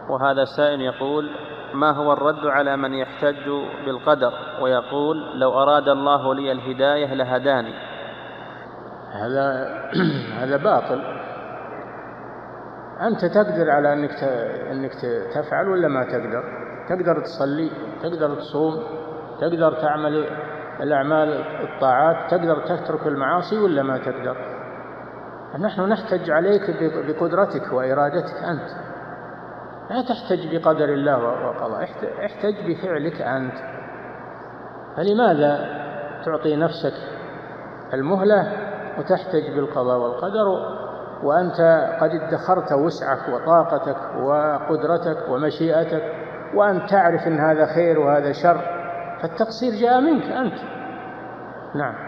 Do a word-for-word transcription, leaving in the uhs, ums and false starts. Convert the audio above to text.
وهذا سائل يقول: ما هو الرد على من يحتج بالقدر ويقول لو أراد الله لي الهداية لهداني؟ هذا هذا باطل. أنت تقدر على أنك أنك تفعل ولا ما تقدر؟ تقدر تصلي، تقدر تصوم، تقدر تعمل الأعمال الطاعات، تقدر تترك المعاصي ولا ما تقدر؟ نحن نحتج عليك بقدرتك وإرادتك أنت، لا تحتج بقدر الله وقضاء، احتج بفعلك أنت. فلماذا تعطي نفسك المهلة وتحتج بالقضاء والقدر وأنت قد ادخرت وسعك وطاقتك وقدرتك ومشيئتك، وأنت تعرف أن هذا خير وهذا شر، فالتقصير جاء منك أنت. نعم.